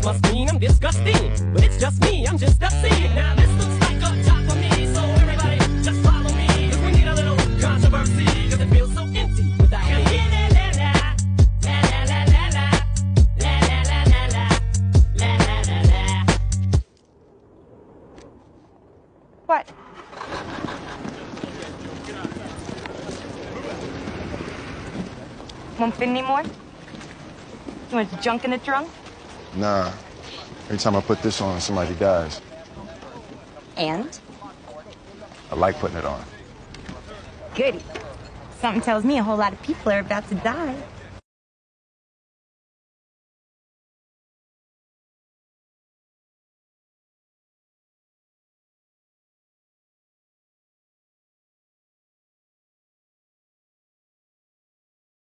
must mean I'm disgusting. But it's just me, I'm just obscene. Now this looks like a top for me, so everybody just follow me. Cause we need a little controversy, cause it feels so empty without me. What? Won't fit anymore? You want junk in the trunk? Nah. Every time I put this on, somebody dies. And? I like putting it on. Goody. Something tells me a whole lot of people are about to die.